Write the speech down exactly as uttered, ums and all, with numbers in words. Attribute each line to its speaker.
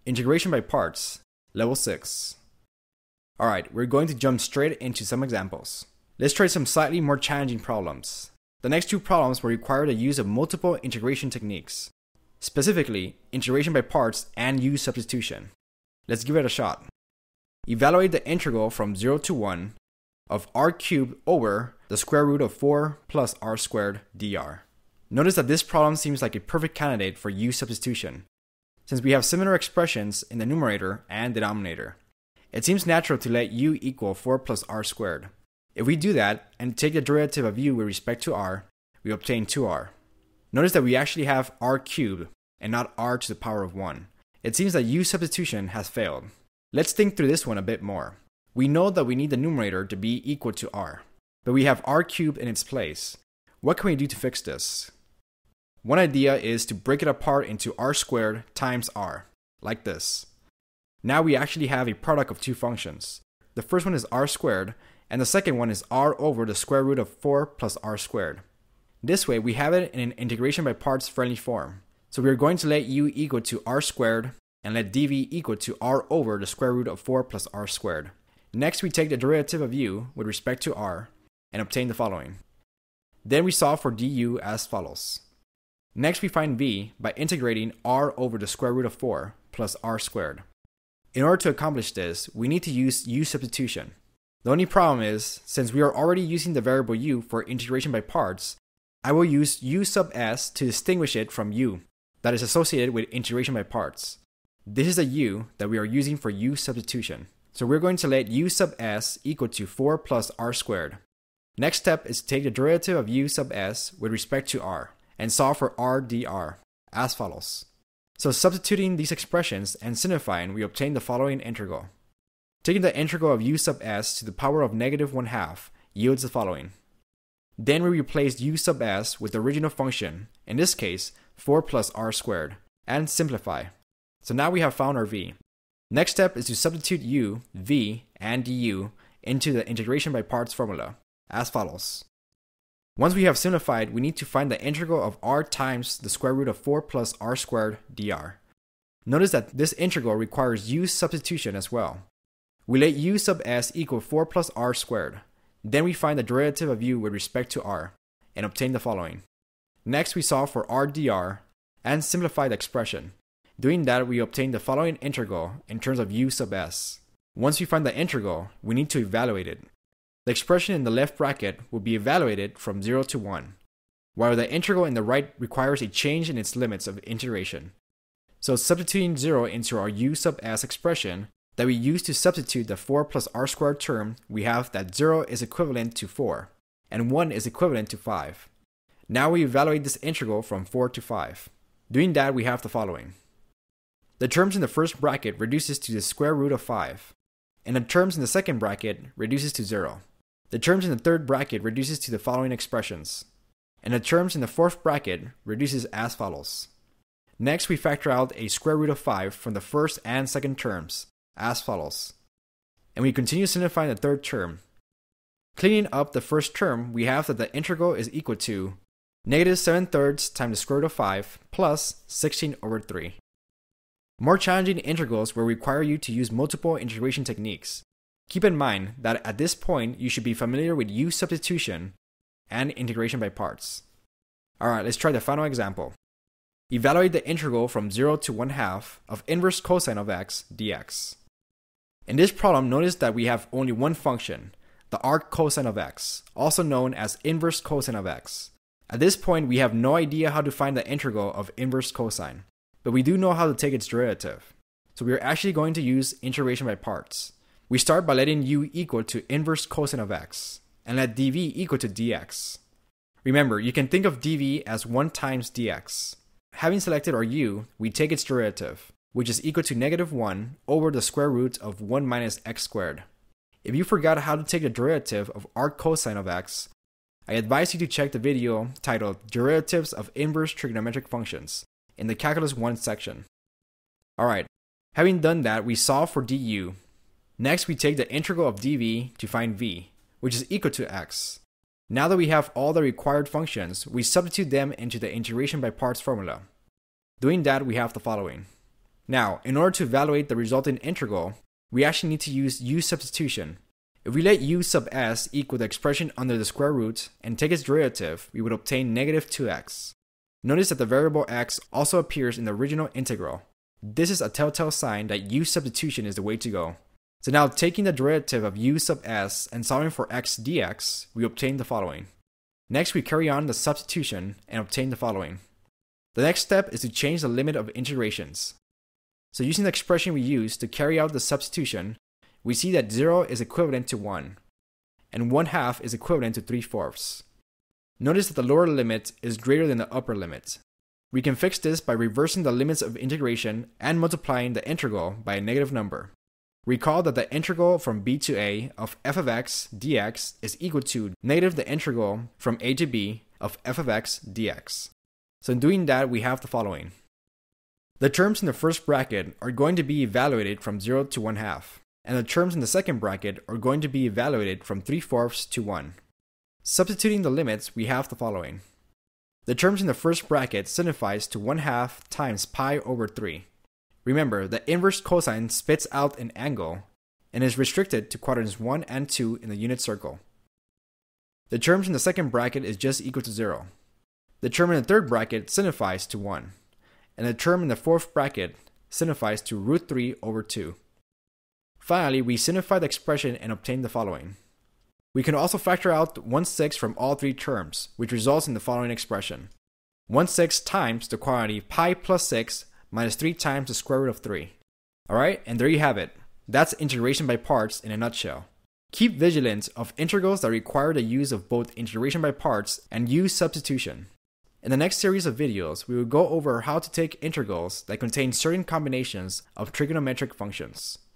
Speaker 1: Integration by parts, level six. Alright, we're going to jump straight into some examples. Let's try some slightly more challenging problems. The next two problems will require the use of multiple integration techniques, specifically integration by parts and U-Substitution. Let's give it a shot. Evaluate the integral from zero to one of r cubed over the square root of four plus r squared dr. Notice that this problem seems like a perfect candidate for U-Substitution, since we have similar expressions in the numerator and denominator. It seems natural to let u equal four plus r squared. If we do that and take the derivative of u with respect to r, we obtain two r. Notice that we actually have r cubed and not r to the power of one. It seems that U-Substitution has failed. Let's think through this one a bit more. We know that we need the numerator to be equal to r, but we have r cubed in its place. What can we do to fix this? One idea is to break it apart into r squared times r, like this. Now we actually have a product of two functions. The first one is r squared, and the second one is r over the square root of four plus r squared. This way we have it in an integration by parts friendly form. So we are going to let u equal to r squared and let dv equal to r over the square root of four plus r squared. Next we take the derivative of u with respect to r and obtain the following. Then we solve for du as follows. Next we find v by integrating r over the square root of four plus r squared. In order to accomplish this, we need to use U-Substitution. The only problem is, since we are already using the variable u for integration by parts, I will use u sub s to distinguish it from u that is associated with integration by parts. This is a u that we are using for U-Substitution. So we're going to let u sub s equal to four plus r squared. Next step is to take the derivative of u sub s with respect to r and solve for r dr as follows. So substituting these expressions and simplifying, we obtain the following integral. Taking the integral of u sub s to the power of negative one half yields the following. Then we replace u sub s with the original function, in this case four plus r squared, and simplify. So now we have found our v. Next step is to substitute u, v, and du into the integration by parts formula, as follows. Once we have simplified, we need to find the integral of r times the square root of four plus r squared dr. Notice that this integral requires U-Substitution as well. We let u sub s equal four plus r squared. Then we find the derivative of u with respect to r and obtain the following. Next we solve for r dr and simplify the expression. Doing that, we obtain the following integral in terms of u sub s. Once we find the integral, we need to evaluate it. The expression in the left bracket will be evaluated from zero to one, while the integral in the right requires a change in its limits of integration. So substituting zero into our u sub s expression that we use to substitute the four plus r squared term, we have that zero is equivalent to four, and one is equivalent to five. Now we evaluate this integral from four to five. Doing that, we have the following. The terms in the first bracket reduces to the square root of five, and the terms in the second bracket reduces to zero. The terms in the third bracket reduces to the following expressions, and the terms in the fourth bracket reduces as follows. Next, we factor out a square root of five from the first and second terms, as follows. And we continue simplifying the third term. Cleaning up the first term, we have that the integral is equal to negative seven thirds times the square root of five plus sixteen over three. More challenging integrals will require you to use multiple integration techniques. Keep in mind that at this point, you should be familiar with U-Substitution and integration by parts. Alright, let's try the final example. Evaluate the integral from zero to one half of inverse cosine of x dx. In this problem, notice that we have only one function, the arc cosine of x, also known as inverse cosine of x. At this point, we have no idea how to find the integral of inverse cosine, but we do know how to take its derivative. So we are actually going to use integration by parts. We start by letting u equal to inverse cosine of x, and let dv equal to dx. Remember, you can think of dv as one times dx. Having selected our u, we take its derivative, which is equal to negative one over the square root of one minus x squared. If you forgot how to take the derivative of arc cosine of x, I advise you to check the video titled Derivatives of Inverse Trigonometric Functions in the Calculus one section. Alright, having done that, we solve for du. Next, we take the integral of dv to find v, which is equal to x. Now that we have all the required functions, we substitute them into the integration by parts formula. Doing that, we have the following. Now, in order to evaluate the resulting integral, we actually need to use U-Substitution. If we let u sub s equal the expression under the square root and take its derivative, we would obtain negative two x. Notice that the variable x also appears in the original integral. This is a telltale sign that U-Substitution is the way to go. So now, taking the derivative of u sub s and solving for x dx, we obtain the following. Next, we carry on the substitution and obtain the following. The next step is to change the limit of integrations. So using the expression we use to carry out the substitution, we see that zero is equivalent to one, and one half is equivalent to three fourths. Notice that the lower limit is greater than the upper limit. We can fix this by reversing the limits of integration and multiplying the integral by a negative number. Recall that the integral from b to a of f of x dx is equal to negative the integral from a to b of f of x dx. So in doing that, we have the following. The terms in the first bracket are going to be evaluated from zero to one half, and the terms in the second bracket are going to be evaluated from three fourths to one. Substituting the limits, we have the following. The terms in the first bracket signifies to one half times pi over three. Remember, the inverse cosine spits out an angle and is restricted to quadrants one and two in the unit circle. The terms in the second bracket is just equal to zero. The term in the third bracket signifies to one, and the term in the fourth bracket signifies to root three over two. Finally, we simplify the expression and obtain the following. We can also factor out one sixth from all three terms, which results in the following expression. one sixth times the quantity pi plus six minus three times the square root of three. Alright, and there you have it. That's integration by parts in a nutshell. Keep vigilant of integrals that require the use of both integration by parts and U-Substitution. In the next series of videos, we will go over how to take integrals that contain certain combinations of trigonometric functions.